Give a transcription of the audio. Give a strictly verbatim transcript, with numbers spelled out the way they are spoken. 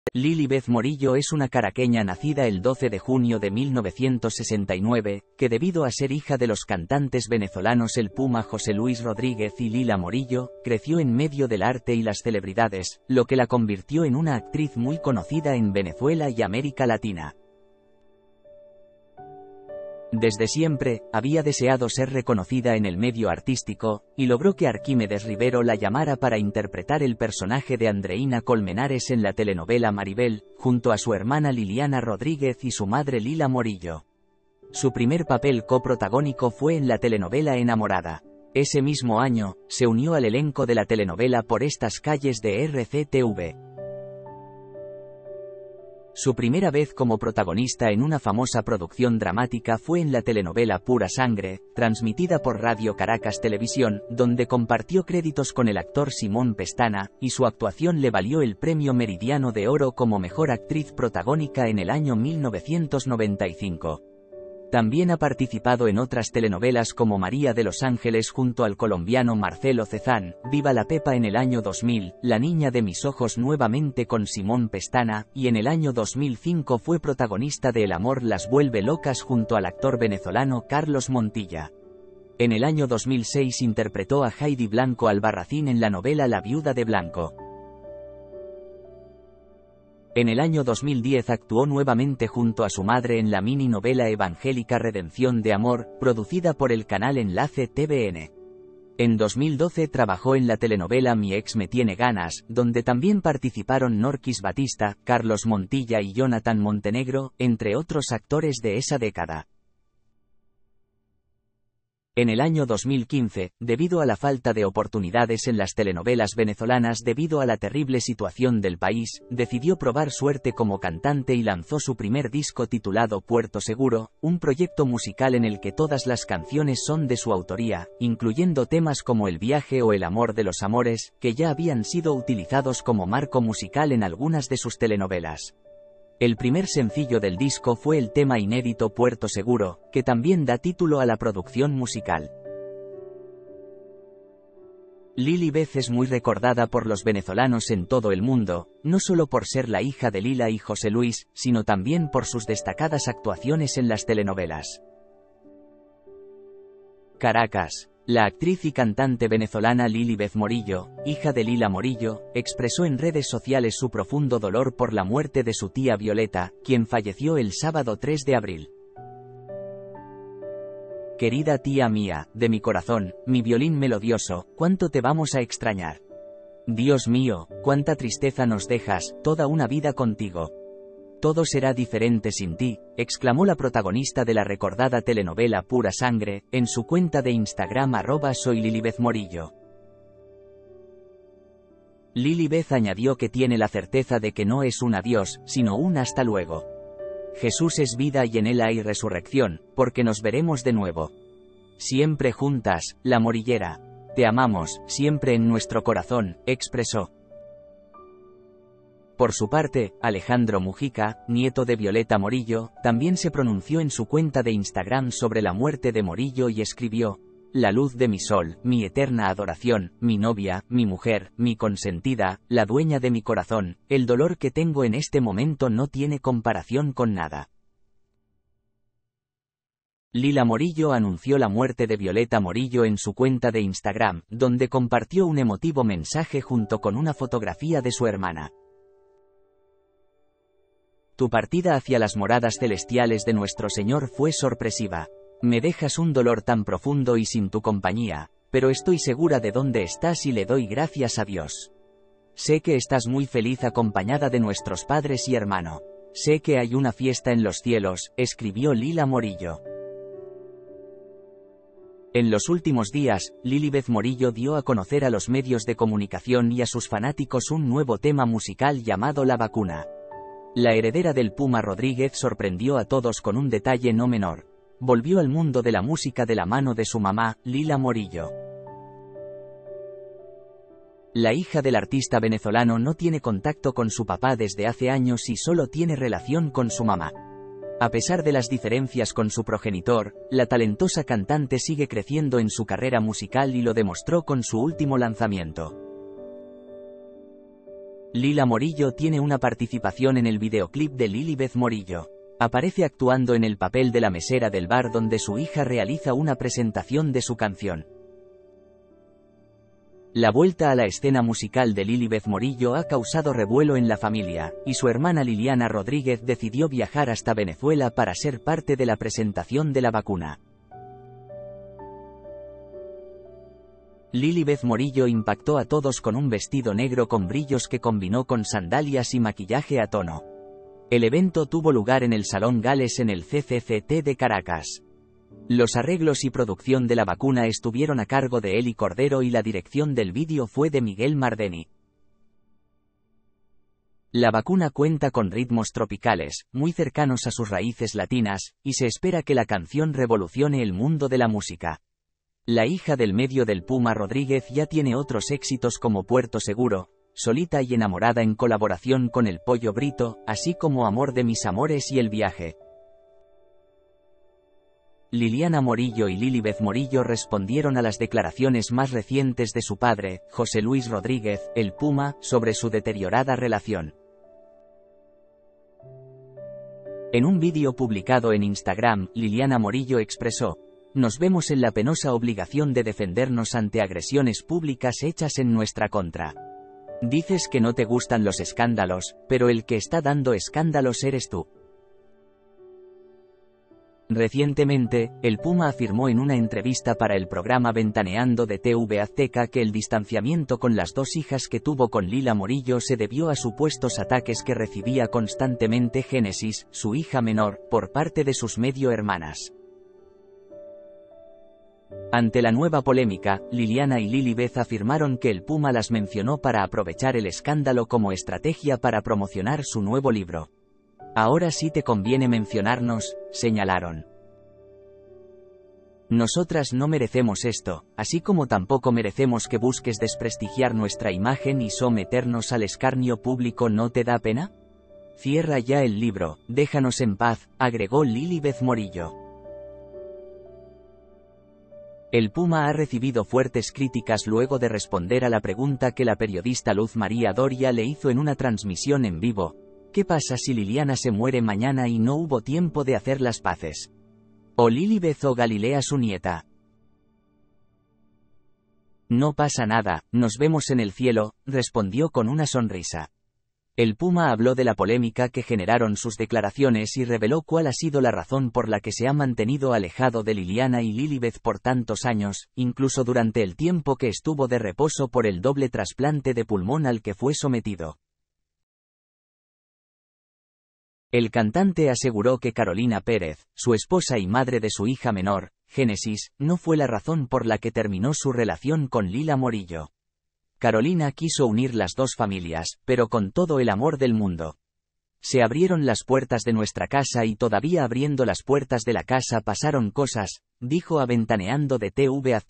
Lilibeth Morillo es una caraqueña nacida el doce de junio de mil novecientos sesenta y nueve, que debido a ser hija de los cantantes venezolanos El Puma José Luis Rodríguez y Lila Morillo, creció en medio del arte y las celebridades, lo que la convirtió en una actriz muy conocida en Venezuela y América Latina. Desde siempre, había deseado ser reconocida en el medio artístico, y logró que Arquímedes Rivero la llamara para interpretar el personaje de Andreina Colmenares en la telenovela Maribel, junto a su hermana Liliana Rodríguez y su madre Lila Morillo. Su primer papel coprotagónico fue en la telenovela Enamorada. Ese mismo año, se unió al elenco de la telenovela Por estas calles de R C T V. Su primera vez como protagonista en una famosa producción dramática fue en la telenovela Pura Sangre, transmitida por Radio Caracas Televisión, donde compartió créditos con el actor Simón Pestana, y su actuación le valió el Premio Meridiano de Oro como Mejor Actriz Protagónica en el año mil novecientos noventa y cinco. También ha participado en otras telenovelas como María de los Ángeles junto al colombiano Marcelo Cezán, Viva la Pepa en el año dos mil, La niña de mis ojos nuevamente con Simón Pestana, y en el año dos mil cinco fue protagonista de El amor las vuelve locas junto al actor venezolano Carlos Montilla. En el año dos mil seis interpretó a Heidi Blanco Albarracín en la novela La viuda de Blanco. En el año dos mil diez actuó nuevamente junto a su madre en la mini-novela evangélica Redención de Amor, producida por el canal Enlace T V N. En dos mil doce trabajó en la telenovela Mi ex me tiene ganas, donde también participaron Norquis Batista, Carlos Montilla y Jonathan Montenegro, entre otros actores de esa década. En el año dos mil quince, debido a la falta de oportunidades en las telenovelas venezolanas debido a la terrible situación del país, decidió probar suerte como cantante y lanzó su primer disco titulado Puerto Seguro, un proyecto musical en el que todas las canciones son de su autoría, incluyendo temas como El viaje o El amor de los amores, que ya habían sido utilizados como marco musical en algunas de sus telenovelas. El primer sencillo del disco fue el tema inédito Puerto Seguro, que también da título a la producción musical. Lilibeth es muy recordada por los venezolanos en todo el mundo, no solo por ser la hija de Lila y José Luis, sino también por sus destacadas actuaciones en las telenovelas. Caracas. La actriz y cantante venezolana Lilibeth Morillo, hija de Lila Morillo, expresó en redes sociales su profundo dolor por la muerte de su tía Violeta, quien falleció el sábado tres de abril. Querida tía mía, de mi corazón, mi violín melodioso, ¿cuánto te vamos a extrañar? Dios mío, cuánta tristeza nos dejas, toda una vida contigo. Todo será diferente sin ti, exclamó la protagonista de la recordada telenovela Pura Sangre, en su cuenta de Instagram arroba soy Lilibeth Morillo. Lilibeth añadió que tiene la certeza de que no es un adiós, sino un hasta luego. Jesús es vida y en él hay resurrección, porque nos veremos de nuevo. Siempre juntas, la morillera. Te amamos, siempre en nuestro corazón, expresó. Por su parte, Alejandro Mujica, nieto de Violeta Morillo, también se pronunció en su cuenta de Instagram sobre la muerte de Morillo y escribió: La luz de mi sol, mi eterna adoración, mi novia, mi mujer, mi consentida, la dueña de mi corazón, el dolor que tengo en este momento no tiene comparación con nada. Lila Morillo anunció la muerte de Violeta Morillo en su cuenta de Instagram, donde compartió un emotivo mensaje junto con una fotografía de su hermana. Tu partida hacia las moradas celestiales de nuestro Señor fue sorpresiva. Me dejas un dolor tan profundo y sin tu compañía, pero estoy segura de dónde estás y le doy gracias a Dios. Sé que estás muy feliz acompañada de nuestros padres y hermano. Sé que hay una fiesta en los cielos, escribió Lila Morillo. En los últimos días, Lilibeth Morillo dio a conocer a los medios de comunicación y a sus fanáticos un nuevo tema musical llamado La Vacuna. La heredera del Puma Rodríguez sorprendió a todos con un detalle no menor. Volvió al mundo de la música de la mano de su mamá, Lila Morillo. La hija del artista venezolano no tiene contacto con su papá desde hace años y solo tiene relación con su mamá. A pesar de las diferencias con su progenitor, la talentosa cantante sigue creciendo en su carrera musical y lo demostró con su último lanzamiento. Lila Morillo tiene una participación en el videoclip de Lilibeth Morillo. Aparece actuando en el papel de la mesera del bar donde su hija realiza una presentación de su canción. La vuelta a la escena musical de Lilibeth Morillo ha causado revuelo en la familia, y su hermana Liliana Rodríguez decidió viajar hasta Venezuela para ser parte de la presentación de la vacuna. Lilibeth Morillo impactó a todos con un vestido negro con brillos que combinó con sandalias y maquillaje a tono. El evento tuvo lugar en el Salón Gales en el C C C T de Caracas. Los arreglos y producción de la vacuna estuvieron a cargo de Eli Cordero y la dirección del vídeo fue de Miguel Mardeni. La vacuna cuenta con ritmos tropicales, muy cercanos a sus raíces latinas, y se espera que la canción revolucione el mundo de la música. La hija del medio del Puma Rodríguez ya tiene otros éxitos como Puerto Seguro, Solita y Enamorada en colaboración con El Pollo Brito, así como Amor de mis amores y El viaje. Liliana Morillo y Lilibeth Morillo respondieron a las declaraciones más recientes de su padre, José Luis Rodríguez, el Puma, sobre su deteriorada relación. En un vídeo publicado en Instagram, Liliana Morillo expresó: "Nos vemos en la penosa obligación de defendernos ante agresiones públicas hechas en nuestra contra. Dices que no te gustan los escándalos, pero el que está dando escándalos eres tú". Recientemente, el Puma afirmó en una entrevista para el programa Ventaneando de T V Azteca que el distanciamiento con las dos hijas que tuvo con Lila Morillo se debió a supuestos ataques que recibía constantemente Génesis, su hija menor, por parte de sus medio hermanas. Ante la nueva polémica, Liliana y Lilibeth afirmaron que el Puma las mencionó para aprovechar el escándalo como estrategia para promocionar su nuevo libro. "Ahora sí te conviene mencionarnos", señalaron. "Nosotras no merecemos esto, así como tampoco merecemos que busques desprestigiar nuestra imagen y someternos al escarnio público. ¿No te da pena? Cierra ya el libro, déjanos en paz", agregó Lilibeth Morillo. El Puma ha recibido fuertes críticas luego de responder a la pregunta que la periodista Luz María Doria le hizo en una transmisión en vivo: ¿qué pasa si Liliana se muere mañana y no hubo tiempo de hacer las paces? ¿O Lilibeth o Galilea su nieta? "No pasa nada, nos vemos en el cielo", respondió con una sonrisa. El Puma habló de la polémica que generaron sus declaraciones y reveló cuál ha sido la razón por la que se ha mantenido alejado de Liliana y Lilibeth por tantos años, incluso durante el tiempo que estuvo de reposo por el doble trasplante de pulmón al que fue sometido. El cantante aseguró que Carolina Pérez, su esposa y madre de su hija menor, Génesis, no fue la razón por la que terminó su relación con Lila Morillo. Carolina quiso unir las dos familias, pero con todo el amor del mundo. "Se abrieron las puertas de nuestra casa y todavía abriendo las puertas de la casa pasaron cosas", dijo a Ventaneando de T V Azteca.